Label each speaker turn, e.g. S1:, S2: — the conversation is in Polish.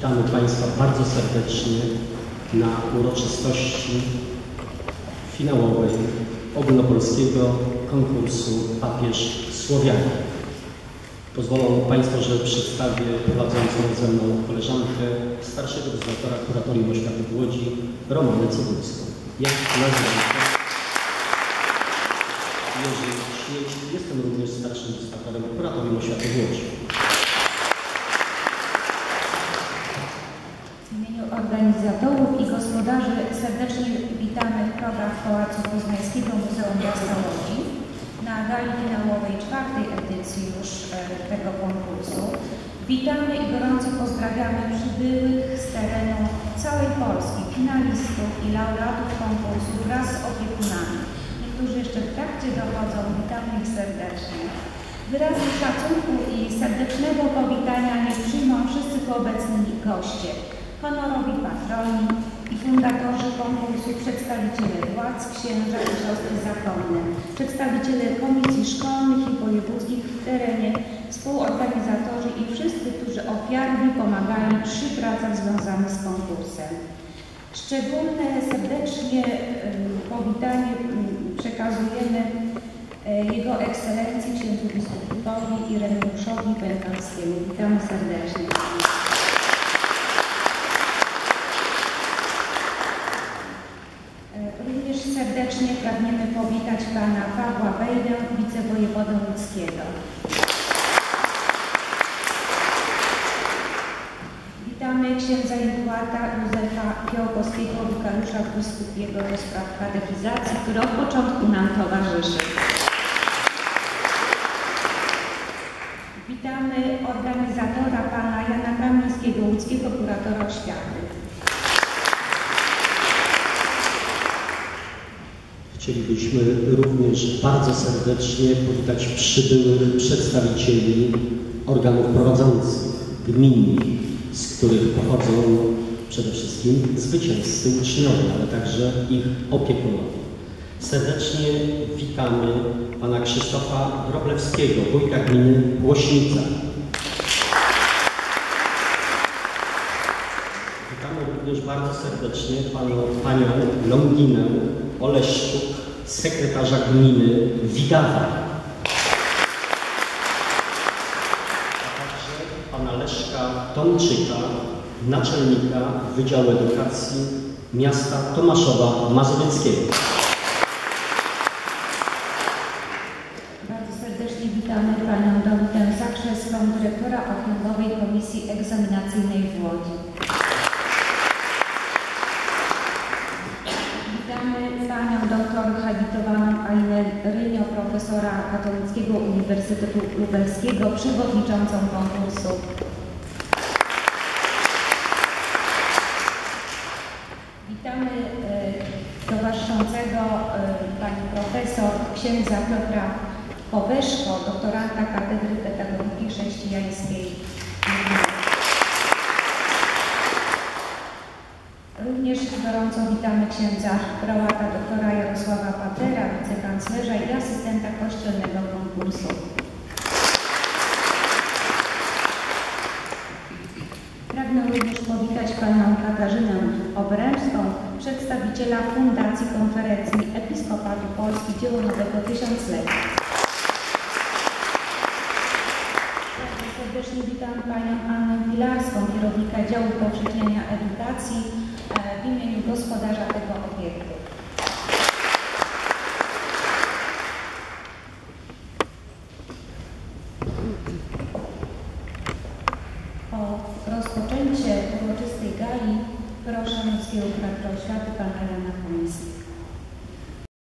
S1: Witamy Państwa bardzo serdecznie na uroczystości finałowej ogólnopolskiego konkursu Papież Słowianin. Pozwolą Państwo, że przedstawię prowadzącą ze mną koleżankę starszego dyrektora Kuratorium Oświaty w Łodzi, Romanę Cybulską. Ja nazywam się Jerzy Śmieć, jestem również starszym dyrektorem Kuratorium Oświaty w Łodzi.
S2: W imieniu organizatorów i gospodarzy serdecznie witamy w program Pałacu Poznańskiego Muzeum Miasta Łodzi na gali finałowej 4. edycji już tego konkursu. Witamy i gorąco pozdrawiamy przybyłych z terenu całej Polski, finalistów i laureatów konkursu wraz z opiekunami. Niektórzy jeszcze w trakcie dochodzą, witamy ich serdecznie. Wyrazy szacunku i serdecznego powitania niech przyjmą wszyscy tu obecni goście, honorowi patroni i fundatorzy konkursu, przedstawiciele władz, księża i siostry zakonne, przedstawiciele komisji szkolnych i wojewódzkich w terenie, współorganizatorzy i wszyscy, którzy ofiarnie pomagali przy pracach związanych z konkursem. Szczególne serdecznie powitanie przekazujemy Jego Ekscelencji księdzu biskupowi Ireneuszowi Pękalskiemu. Witamy serdecznie. Również serdecznie pragniemy powitać pana Pawła Wejdę, wicewojewodę łódzkiego. Witamy księdza Eduarda Józefa Fiołkowskiego, wikariusza biskupiego do spraw katechizacji, który od początku nam towarzyszy. Witamy organizatora pana Jana Kamińskiego, łódzkiego kuratora oświaty.
S1: Chcielibyśmy również bardzo serdecznie powitać przybyłych przedstawicieli organów prowadzących, gminnych, z których pochodzą przede wszystkim zwycięzcy uczniowie, ale także ich opiekunowie. Serdecznie witamy pana Krzysztofa Wróblewskiego, wójta gminy Łośnica. Witamy również bardzo serdecznie panią Longinę Oleszczuk, sekretarza gminy Widawa. Pana Leszka Tomczyka, naczelnika Wydziału Edukacji miasta Tomaszowa Mazowieckiego.
S2: Bardzo serdecznie witamy panią Dorotę Zakrzewską, dyrektora Okręgowej Komisji Egzaminacyjnej w Łodzi. Witamy panią doktor habilitowaną Alinę Rynio, profesora Katolickiego Uniwersytetu Lubelskiego, przewodniczącą konkursu. Witamy towarzyszącego pani profesor księdza Piotra Poweszko, doktoranta Katedry Pedagogiki Chrześcijańskiej. Również gorąco witamy księdza prałata doktora Jarosława Patera, wicekanclerza i asystenta kościelnego konkursu. Pragnę również powitać panią Katarzynę Obrębską, przedstawiciela Fundacji Konferencji Episkopatu Polski Dzieło Nowego Tysiąclecia. Bardzo serdecznie witam panią Annę Pilarską, kierownika działu upowszechniania edukacji w imieniu gospodarza tego obiektu. O rozpoczęcie uroczystej gali proszę Miejskiego Kuratora Oświaty pana Jana Kamińskiego.